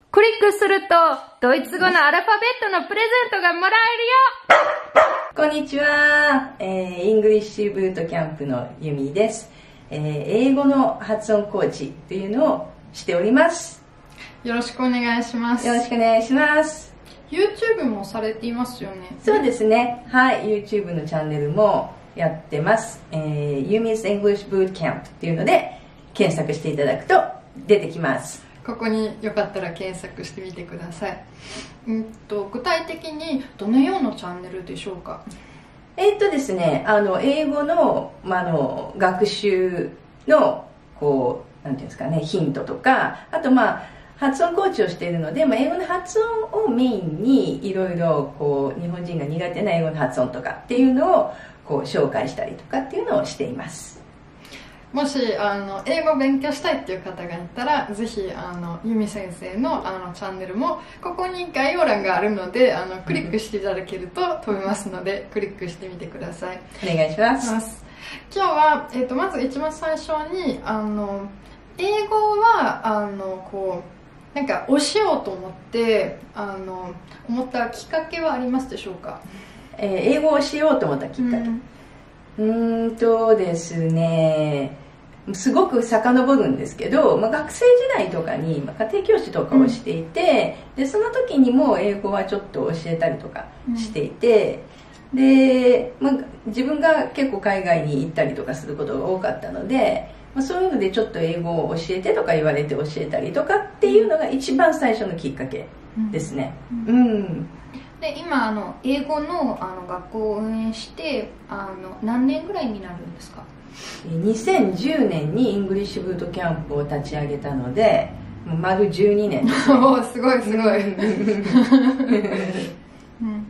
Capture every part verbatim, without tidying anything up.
クリックすると、ドイツ語のアルファベットのプレゼントがもらえるよ。 こんにちは、えー、イングリッシュブートキャンプのユミです、えー、英語の発音コーチというのをしております。 よろしくお願いします。 よろしくお願いします。 YouTube もされていますよね。 そうですね、はい、 YouTube のチャンネルもやってます、えー、ユミ 's English Boot Camp っていうので検索していただくと出てきます。 ここによかったら検索してみてください。うんと具体的にどのようなチャンネルでしょうか？ えーっとですね、あの英語の、まあ、あの学習のこうなんていうんですかね、ヒントとか、あとまあ発音コーチをしているので、まあ、英語の発音をメインにいろいろこう日本人が苦手な英語の発音とかっていうのをこう紹介したりとかっていうのをしています。 もしあの英語を勉強したいっていう方がいたら、ぜひあのユミ先生のあのチャンネルもここに概要欄があるので、あのクリックしていただけると飛びますので、クリックしてみてください。 お願いします。 今日は、えー、とまず一番最初にあの英語はあのこうなんか教えようと思ってあの思ったきっかけはありますでしょうか？ えー、英語をしようと思ったきっかけ、うんうーんとですね、すごく遡るんですけど、まあ、学生時代とかに、まあ、家庭教師とかをしていて、うん、でその時にも英語はちょっと教えたりとかしていて、うん、で、まあ、自分が結構海外に行ったりとかすることが多かったので、まあ、そういうのでちょっと英語を教えてとか言われて教えたりとかっていうのが一番最初のきっかけですね。うん、うんうんで今あの英語 の, あの学校を運営してあの何年ぐらいになるんですか？ にせんじゅうねんにイングリッシュブートキャンプを立ち上げたので丸じゅうにねんですね。 おすごいすごい、うん、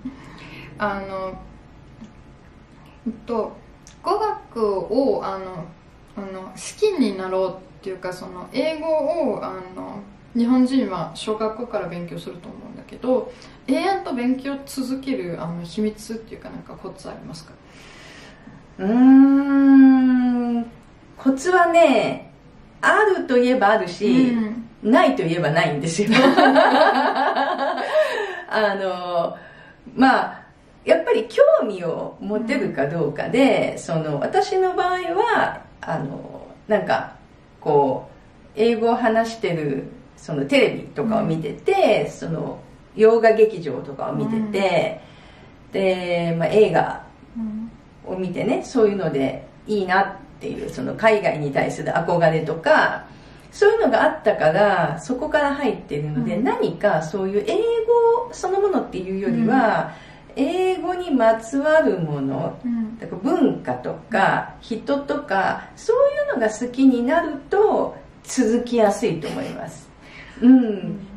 あのえっと語学をあのあの好きになろうっていうか、その英語をあの日本人は小学校から勉強すると思うんだけど、永遠と勉強続けるあの秘密っていうか、なんかコツありますか？ うーんコツはね、あるといえばあるし、うん、ないといえばないんですよ。あのまあやっぱり興味を持てるかどうかで、うん、その私の場合はあのなんかこう英語を話してるそのテレビとかを見てて、うん、その洋画劇場とかを見てて、うん、で、まあ、映画を見てね、そういうのでいいなっていう、その海外に対する憧れとかそういうのがあったから、そこから入ってるので、うん、何かそういう英語そのものっていうよりは、うん、英語にまつわるもの、うん、だから文化とか人とかそういうのが好きになると続きやすいと思います。うん、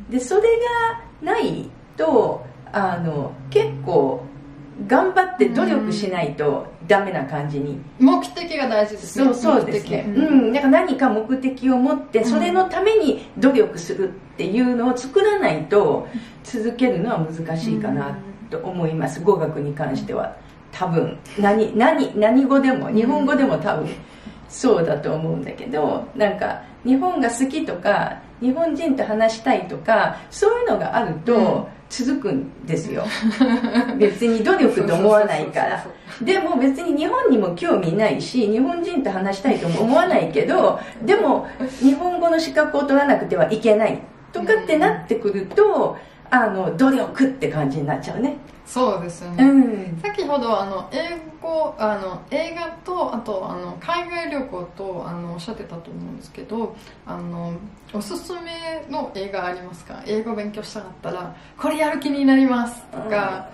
でそれがないとあの結構頑張って努力しないとダメな感じに、 目的が大事ですね。 そうそうですね、うん、だから何か目的を持ってそれのために努力するっていうのを作らないと続けるのは難しいかなと思います。語学に関しては多分 何, 何, 何語でも日本語でも多分そうだと思うんだけど、なんか日本が好きとか日本人と話したいとかそういうのがあると続くんですよ。別に努力と思わないから。でも別に日本にも興味ないし日本人と話したいとも思わないけど、でも日本語の資格を取らなくてはいけないとかってなってくると、あの努力って感じになっちゃうね。 そうですよね、うん、先ほどあの英語あの映画とあとあの海外旅行とあのおっしゃってたと思うんですけど、あのおすすめの映画ありますか？英語勉強したかったらこれやる気になりますとか。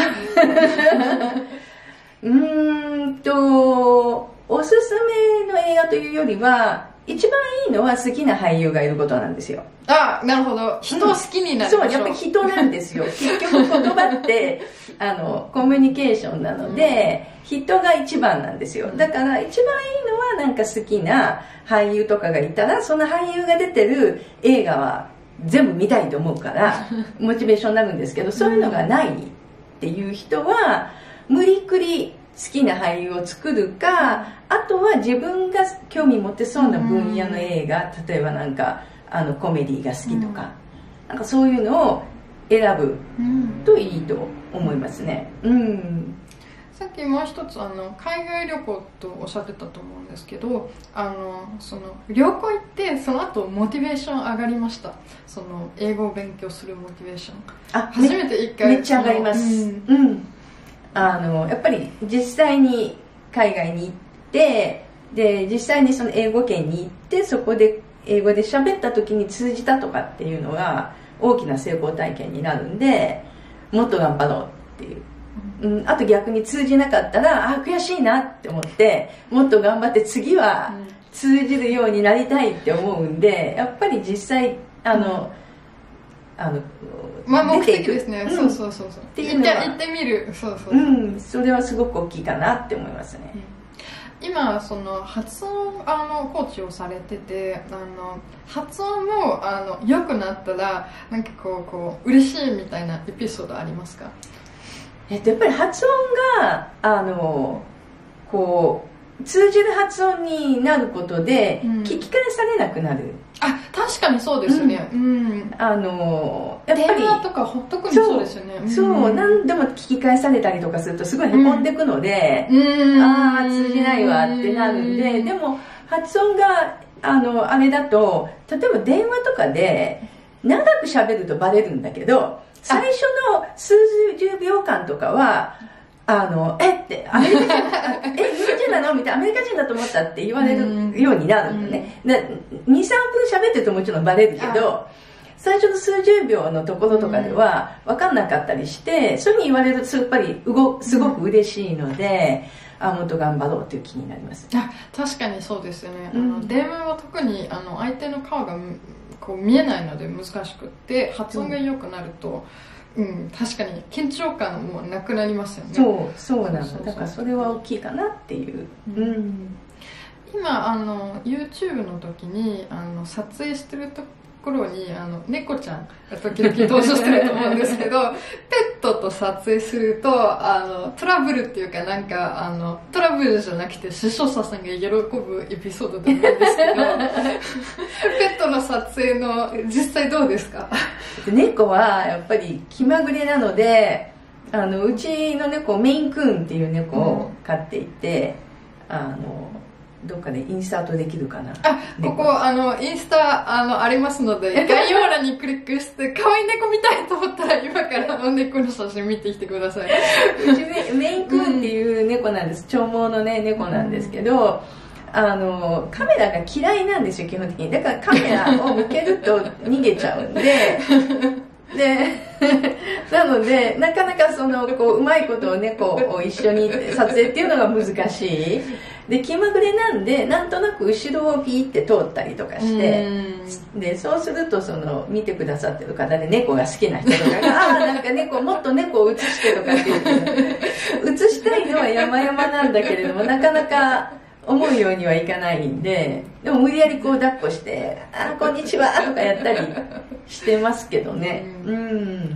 うーんとおすすめの映画というよりは一番いいのは好きな俳優がいることなんですよ。 あ、なるほど。人を好きになる、 うん、そう、やっぱり人なんですよ。結局言葉ってあのコミュニケーションなので、うん、人が一番なんですよ。だから一番いいのはなんか好きな俳優とかがいたら、その俳優が出てる映画は全部見たいと思うからモチベーションになるんですけど、そういうのがないっていう人は無理くり好きな俳優を作るか、あとは自分が興味持ってそうな分野の映画、例えばなんかあのコメディが好きとか、 なんかそういうのを選ぶうんといいと思いますね。うん、 さっきもう一つあの海外旅行とおっしゃってたと思うんですけど、あのその旅行行ってその後モチベーション上がりました？その英語を勉強するモチベーション。 あ、 初めて一回めっちゃ上がります。 うん、 うん、あのやっぱり実際に海外に行って、で実際にその英語圏に行ってそこで英語で喋った時に通じたとかっていうのが大きな成功体験になるんで、もっと頑張ろうっていう、うん、あと逆に通じなかったらあ悔しいなって思ってもっと頑張って次は通じるようになりたいって思うんで、やっぱり実際あの、うん、あのまあ目的ですね、うん、そうそうそうそうっていうのは行ってみる、そうそうそう、 うん、それはすごく大きいかなって思いますね。 うん、今その発音あのコーチをされてて、あの発音もあの良くなったらなんかこうこう嬉しいみたいなエピソードありますか？ えっとやっぱり発音があのこう通じる発音になることで聞き返されなくなる。うん、 あ、確かにそうですね。うん。うん、 あのやっぱり電話とか特にそうですよね。 そう、うん、何度も聞き返されたりとかするとすごいへこんでくので、うん、ああ通じないわってなるんで、でも発音があのあれだと例えば電話とかで長く喋るとバレるんだけど、最初の数十秒間とかはあのえってアメリカ人え日本人なのみたいな、アメリカ人だと思ったって言われるようになるんだね。にさんぷん喋ってるともちろんバレるけど、最初の数十秒のところとかでは分かんなかったりして、そういうふうに言われるとやっぱりうごすごく嬉しいので、あもっと頑張ろうという気になります。 あ、確かにそうですよね。うん、あの電話は特にあの相手の顔がこう見えないので難しくって、発音が良くなると、うん、確かに緊張感もなくなりますよね。 そうそうなの。だからそれは大きいかなっていう、うんうん、 今あの YouTube の時にあの撮影してるところにあの猫ちゃんが時々登場してると思うんですけどペットと撮影するとあのトラブルっていうかなんかあのトラブルじゃなくて視聴者さんが喜ぶエピソードだったんですけどペットの撮影の実際どうですか？ 猫はやっぱり気まぐれなので、あのうちの猫メインクーンっていう猫を飼っていて、うん、あのどっかでインスタートできるかな。 あ、ここあのインスタあのありますので概要欄にクリックして可愛い猫見たいと思ったら今からの猫の写真見てきてください。 うちメインクーンっていう猫なんです。長毛のね猫なんですけど、あのカメラが嫌いなんですよ基本的に。だからカメラを向けると逃げちゃうんででなのでなかなかそのこううまいことを猫を一緒に撮影っていうのが難しいで、気まぐれなんでなんとなく後ろをピーって通ったりとかして、でそうするとその見てくださってる方で猫が好きな人とかがああなんか猫もっと猫を映してとかっていう映したいのは山々なんだけれどもなかなか思うようにはいかないんで、でも無理やりこう抱っこして「あこんにちは」とかやったりしてますけどね。うん、うん、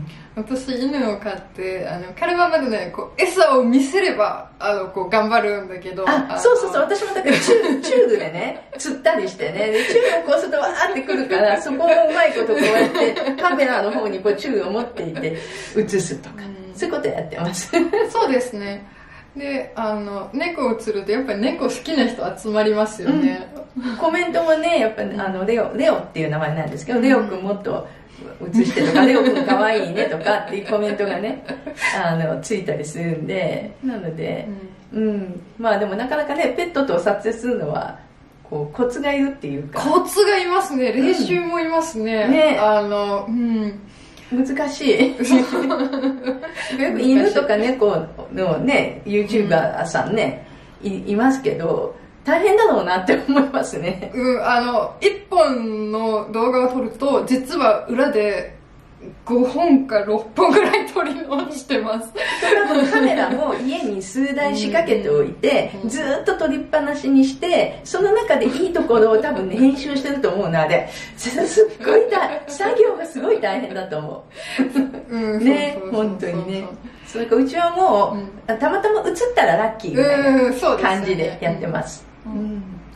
私犬を飼ってあの彼はまだねこう餌を見せればあのこう頑張るんだけど、 あそうそうそう私もだからチューチューブでね釣ったりしてねでチューブをこうするとわーってくるからそこをうまいことこうやってカメラの方にこうチューブを持っていて映すとか、うん、そういうことやってますそうですね。であの猫を釣るとやっぱり猫好きな人集まりますよね、 うん、コメントもねやっぱりあのレオレオっていう名前なんですけど、うん、レオくんもっと映してとかレオくんかわいいねとかっていうコメントがねあのついたりするんで、なので、うん、うん、まあでもなかなかねペットと撮影するのはこうコツがいるっていうか、 コツがいますね、練習もいますね、うん、ねあのうん難しい犬とか猫のね YouTuber さんね、うん、い, いますけど大変だろうなって思いますね。 うん、あのいっぽんの動画を撮ると実は裏でごほんかろっぽんぐらい撮り直してます。 多分カメラも家に数台仕掛けておいて、うん、ずっと撮りっぱなしにしてその中でいいところを多分ね編集してると思うので、すっごい大作業がすごい大変だと思う、うん、ね本当にね。それからうちはもう、うん、たまたま映ったらラッキーみたいな感じでやってます。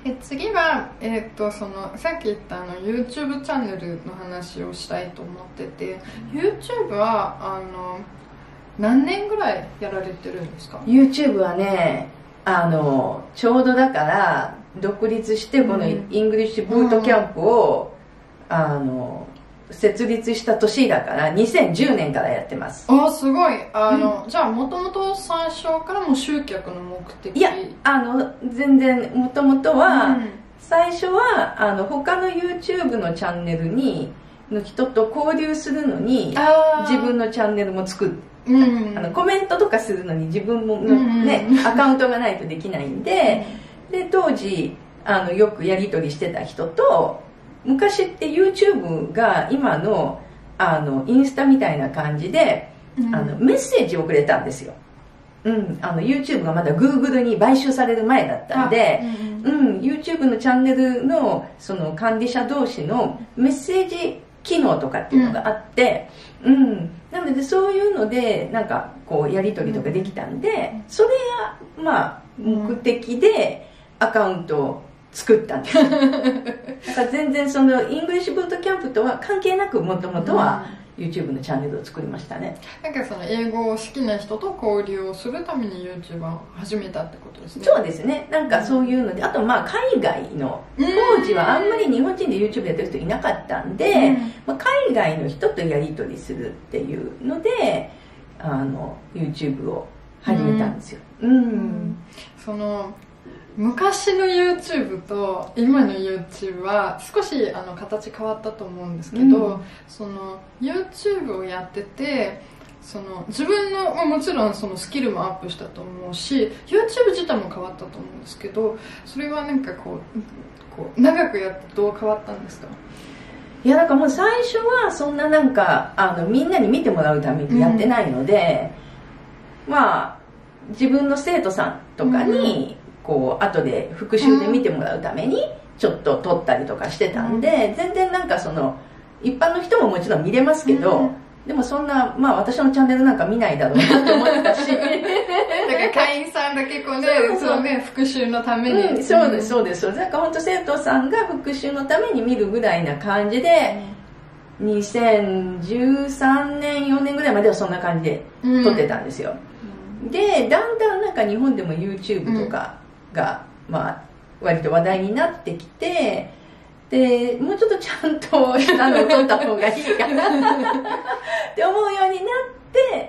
え次は、えー、とそのさっき言ったあの YouTube チャンネルの話をしたいと思ってて、 YouTube はあの何年ぐらいやられてるんですか？ YouTube はね、あのちょうどだから独立してこのイングリッシュブートキャンプを、うん、あの設立した年だからにせんじゅうねんからやってます。 ああ、すごい。あの、うん、じゃあもともと最初からも集客の目的？ いや、あの全然もともとは、うん、最初はあの他の YouTube のチャンネルにの人と交流するのに自分のチャンネルも作って、うん、あのコメントとかするのに自分の、ね、うん、アカウントがないとできないんで、うん、で当時あのよくやり取りしてた人と、昔って YouTube が今 の, あのインスタみたいな感じで、うん、あのメッセージをくれたんですよ、うん、あの YouTube がまだ Google に買収される前だったんで、うんうん、YouTube のチャンネル の, その管理者同士のメッセージ機能とかっていうのがあって、うんうん、なのでそういうのでなんかこうやり取りとかできたんで、それがまあ目的でアカウントを作ったんですだから全然そのイングリッシュブートキャンプとは関係なく、もともとは YouTube のチャンネルを作りましたね。 なんかその英語を好きな人と交流をするために YouTube を始めたってことですね。 そうですね、なんかそういうので、あとまあ海外の、当時はあんまり日本人で YouTube やってる人いなかったんで、うん、まあ、海外の人とやり取りするっていうのであの YouTube を始めたんですよ、うんうん、 その昔の YouTube と今の YouTube は少しあの形変わったと思うんですけど、うん、その YouTube をやっててその自分の、まあ、もちろんそのスキルもアップしたと思うし YouTube 自体も変わったと思うんですけど、それはなんかこう、こう長くやってどう変わったんですか？ いや、なんかもう最初はそんななんかあのみんなに見てもらうためにやってないので、うん、まあ自分の生徒さんとかに、うん、こう後で復習で見てもらうためにちょっと撮ったりとかしてたんで、うん、全然なんかその一般の人ももちろん見れますけど、うん、でもそんな、まあ私のチャンネルなんか見ないだろうなって思ってたしだから会員さんだけこうね、そうそうね、復習のために、 うん、そうですそうですそうです。なんか本当生徒さんが復習のために見るぐらいな感じで、うん、にせんじゅうさんねんよねんぐらいまではそんな感じで撮ってたんですよ、うん、でだんだんなんか日本でも YouTube とか、うんがまあ割と話題になってきて、でもうちょっとちゃんとしたのを撮った方がいいかなって思うようになって、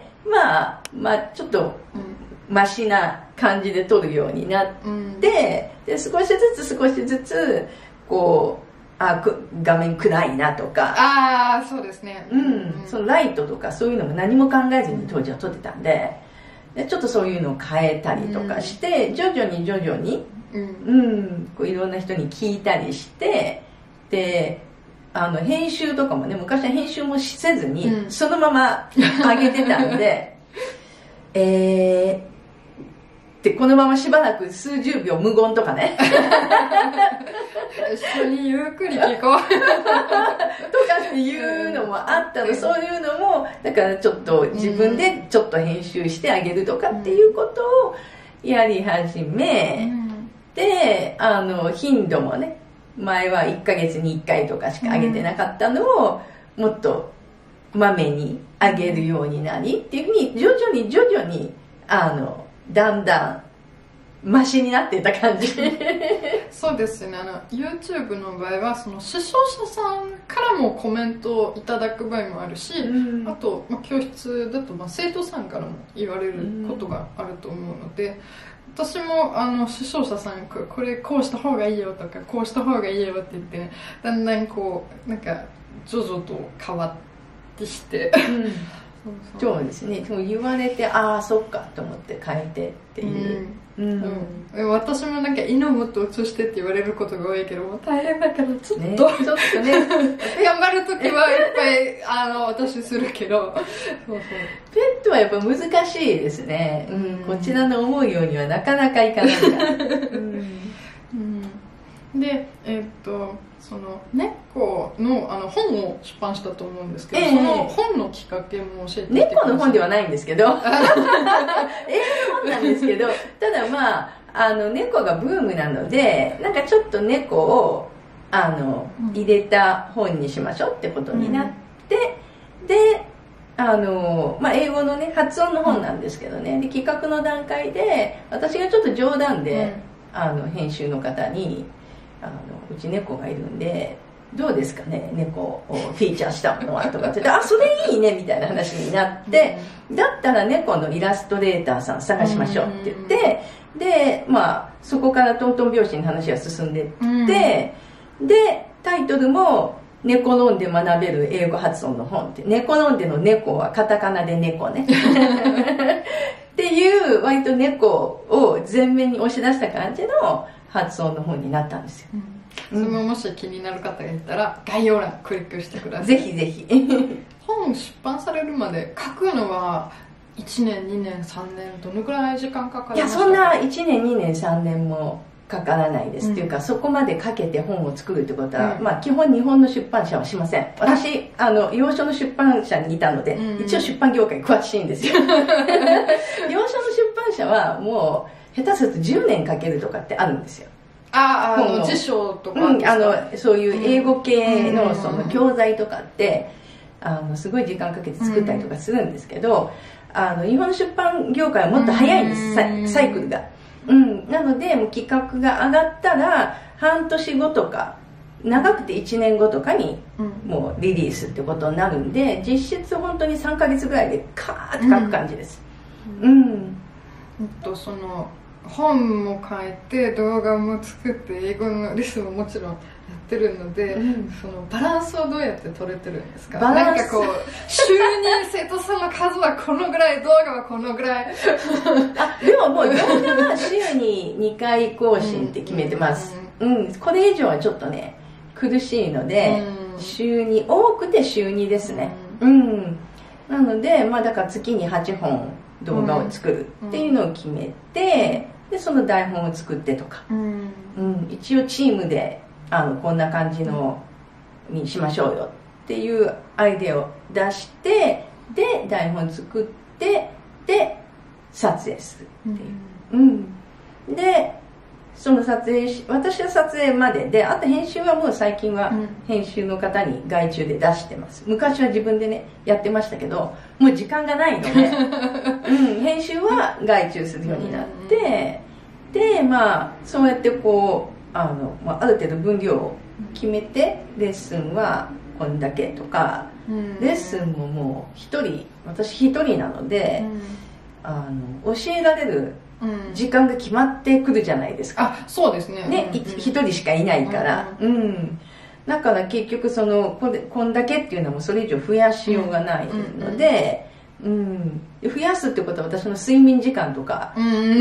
まあまあちょっとマシな感じで撮るようになって、うん、で少しずつ少しずつこうあく画面暗いなとか、 ああそうですね、 うん、うん、そのライトとかそういうのも何も考えずに当時は撮ってたんで。でちょっとそういうのを変えたりとかして、うん、徐々に徐々に、うんうん、こういろんな人に聞いたりして、であの編集とかもね、昔は編集もせずに、うん、そのまま上げてたんでえーでこのまましばらく数十秒無言とかね一緒にゆっくり聞こうとかっていうのもあったの、そういうのもだからちょっと自分でちょっと編集してあげるとかっていうことをやり始め、うん、であの頻度もね、前はいっかげつにいっかいとかしか上げてなかったのを、うん、もっとまめに上げるようになりっていうふうに徐々に徐々にあのだんだんマシになっていた感じそうですね、あの YouTube の場合はその視聴者さんからもコメントをいただく場合もあるし、うん、あと、まあ、教室だとまあ生徒さんからも言われることがあると思うので、うん、私もあの視聴者さんこれこうした方がいいよとかこうした方がいいよって言って、だんだんこうなんか徐々と変わってきて、うんそうですね、でも言われてああそっかと思って変えてっていう、うんうんうん、私もなんかイノもっと映してって言われることが多いけども大変だからちょっと、ね、ちょっとね頑張るときはいっぱいあの私するけどそうそうペットはやっぱ難しいですね、うん、こちらの思うようにはなかなかいかないから、うんうん、でえー、っとその猫 の, あの本を出版したと思うんですけど、えー、その本のきっかけも教えてください。 猫の本ではないんですけど英語の本なんですけど、ただまああの猫がブームなので、なんかちょっと猫をあの入れた本にしましょうってことになって、うん、であの、まあ、英語のね発音の本なんですけどね、で企画の段階で私がちょっと冗談で、うん、あの編集の方にあのうち猫がいるんでどうですかね猫をフィーチャーしたものはとかって言ってあそれいいねみたいな話になって、うん、だったら猫のイラストレーターさん探しましょうって言って、うん、でまあそこからトントン拍子に話が進んでって、うん、でタイトルも猫飲んで学べる英語発音の本って、猫飲んでの猫はカタカナで猫ねっていう割と猫を前面に押し出した感じの発音の本になったんですよ、 うん、それももし気になる方がいたら概要欄クリックしてください。 ぜひぜひ本出版されるまで書くのはいちねんにねんさんねんどのくらい時間かかりましたか？ いやそんないちねんにねんさんねんもかからないです、うん、っていうかそこまでかけて本を作るってことは、うん、まあ基本日本の出版社はしません。私あの洋書の出版社にいたので、うん、一応出版業界詳しいんですよ洋書の出版社はもう下手するとじゅうねんかけるとかってあるんですよ。 ああ、あの辞書とか、 うん、あのそういう英語系のその教材とかってあのすごい時間かけて作ったりとかするんですけど、あの日本の出版業界はもっと早いんですサイ、サイクルが。うん、なのでもう企画が上がったら半年後とか長くていちねんごとかにもうリリースってことになるんで、実質本当にさんかげつぐらいでカーッて書く感じです。うん、うん、 とその本も書いて動画も作って英語のレッスンももちろんやってるので、うん、そのバランスはどうやって取れてるんですか？バランスなんかこう週に生徒さんの数はこのぐらい動画はこのぐらいあでももう動画は週ににかい更新って決めてます、うん、うん、これ以上はちょっとね苦しいので、うん、週に多くて週にですね、うん、うん、なのでまあだから月にはっぽん動画を作るっていうのを決めて、でその台本を作ってとか、うんうん、一応チームであのこんな感じのにしましょうよっていうアイデアを出して、で台本作ってで撮影するっていう、うんうん、でその撮影し私は撮影までで、あと編集はもう最近は編集の方に外注で出してます。昔は自分でねやってましたけどもう時間がないので、うん、編集は外注するようになって、でまあそうやってこうあの、まあ、ある程度分量を決めてレッスンはこんだけとか、レッスンももう一人私一人なので、あの教えられる時間が決まってくるじゃないですか。 あ、そうですね。 ね、一、うん、人しかいないから、うん、うん、だから結局そのこれこんだけっていうのもそれ以上増やしようがないので、うん、うん、増やすってことは私の睡眠時間とかが、うん、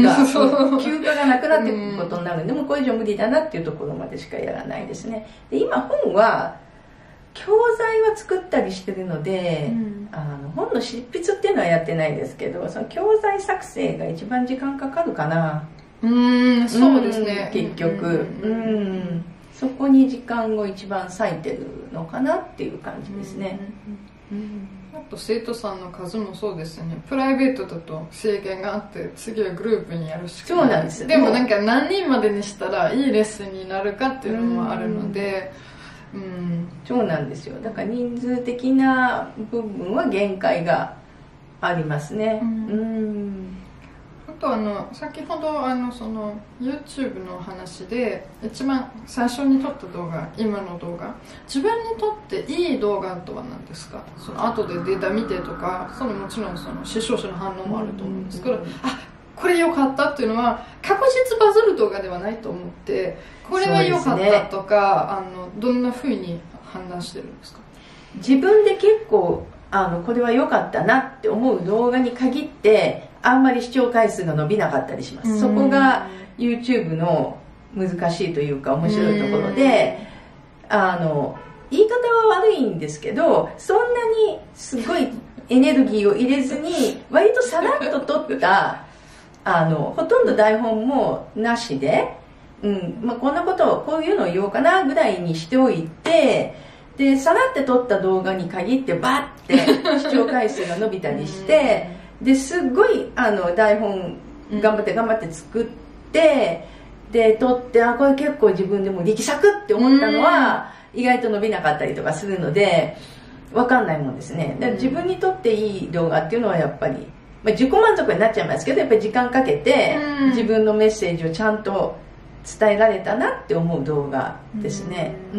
休暇がなくなってくることになるんで、もうこれ以上無理だなっていうところまでしかやらないですね。で今本は教材は作ったりしてるので、うん、あの本の執筆っていうのはやってないですけど、その教材作成が一番時間かかるかな。 うーん、そうですね、 うん、結局、うん、うん、そこに時間を一番割いてるのかなっていう感じですね、 うんうんうん、あと生徒さんの数もそうですよね。プライベートだと制限があって次はグループにやるしかない。 そうなんです。 でもなんか何人までにしたらいいレッスンになるかっていうのもあるので、うん、 そうなんですよ。だから人数的な部分は限界がありますね。うん、うん、 あとあの先ほどあのその YouTube の話で一番最初に撮った動画、今の動画、自分にとっていい動画とは何ですか？その後でデータ見てとか、そのもちろんその視聴者の反応もあると思うんですけど、うんうんうん、あ、これ良かったっていうのは確実バズる動画ではないと思って、これは良かったとか、ね、あのどんな風に判断してるんですか？ 自分で結構あのこれは良かったなって思う動画に限ってあんまり視聴回数が伸びなかったりします。そこが YouTube の難しいというか面白いところで、あの言い方は悪いんですけど、そんなにすごいエネルギーを入れずに割とさらっと撮ったあのほとんど台本もなしで、うんまあ、こんなことをこういうのを言おうかなぐらいにしておいて、でさらって撮った動画に限ってバッて視聴回数が伸びたりしてですっごいあの台本頑張って頑張って作って、で撮って、あこれ結構自分でも力作って思ったのは意外と伸びなかったりとかするので分かんないもんですね。だから自分にとっていい動画っていうのはやっぱり、まあ、自己満足になっちゃいますけど、やっぱり時間かけて自分のメッセージをちゃんと伝えられたなって思う動画ですね。うん、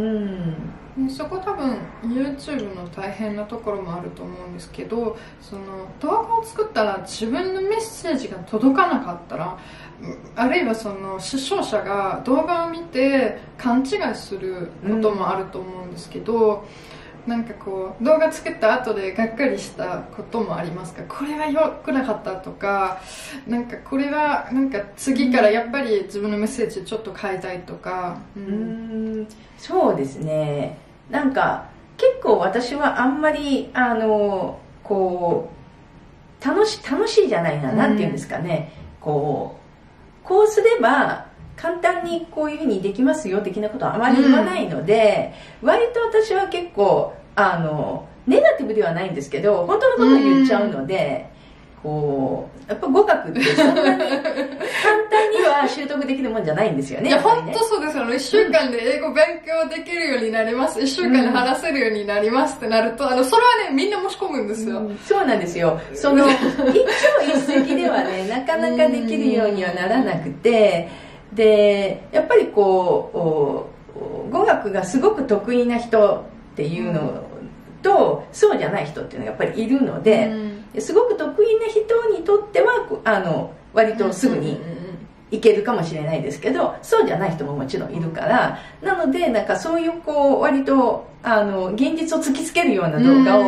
うん、そこ多分 YouTube の大変なところもあると思うんですけど、その動画を作ったら自分のメッセージが届かなかったら、あるいはその視聴者が動画を見て勘違いすることもあると思うんですけど、うん、なんかこう動画作った後でがっかりしたこともありますか？これは良くなかったとか、なんかこれはなんか次からやっぱり自分のメッセージちょっと変えたいとか。 うん、うんそうですね。なんか結構私はあんまりあのこう楽し楽しいじゃないな、うん、なんていうんですかね、こうこうすれば簡単にこういうふうにできますよ的なことはあまり言わないので、うん、割と私は結構あのネガティブではないんですけど本当のことを言っちゃうので、うん、こうやっぱ語学ってそんなに簡単には習得できるもんじゃないんですよね。 いや本当そうですよね。いっしゅうかんで英語勉強できるようになります、いっしゅうかんで話せるようになりますってなると、あのそれはねみんな申し込むんですよ、うん、 そうなんですよ。その一朝一夕ではねなかなかできるようにはならなくて、でやっぱりこう語学がすごく得意な人っていうのと、うん、そうじゃない人っていうのがやっぱりいるので、うん、すごく得意な人にとってはあの割とすぐにいけるかもしれないですけど、そうじゃない人ももちろんいるから、なのでなんかそういうこう割とあの現実を突きつけるような動画を、うん、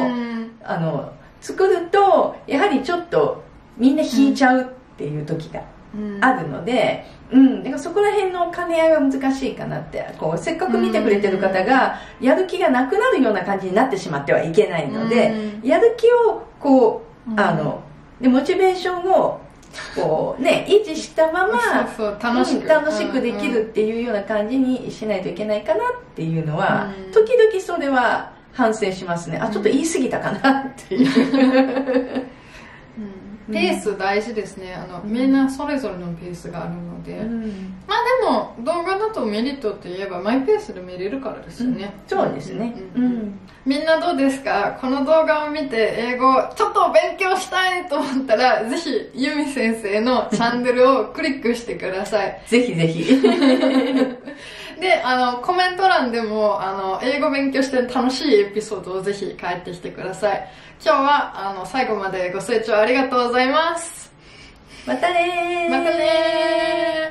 あの作るとやはりちょっとみんな引いちゃうっていう時があるので、うん、だからそこら辺の兼ね合いは難しいかなって、こうせっかく見てくれてる方がやる気がなくなるような感じになってしまってはいけないので、やる気をこうあのでモチベーションをこうね維持したままそうそう楽しく、 うん、楽しくできるっていうような感じにしないといけないかなっていうのは、時々それは反省しますね。あ、ちょっと言い過ぎたかなっていうペース大事ですね。あの、うん、みんなそれぞれのペースがあるので、うん、まあでも動画だとメリットって言えばマイペースで見れるからですよね、 うん、そうですね、うんうん、 みんなどうですか？この動画を見て英語ちょっと勉強したいと思ったらぜひユミ先生のチャンネルをクリックしてくださいぜひぜひで、あのコメント欄でもあの英語勉強して楽しいエピソードをぜひ書いてきてください。今日はあの最後までご清聴ありがとうございます。 またねー。 またねー。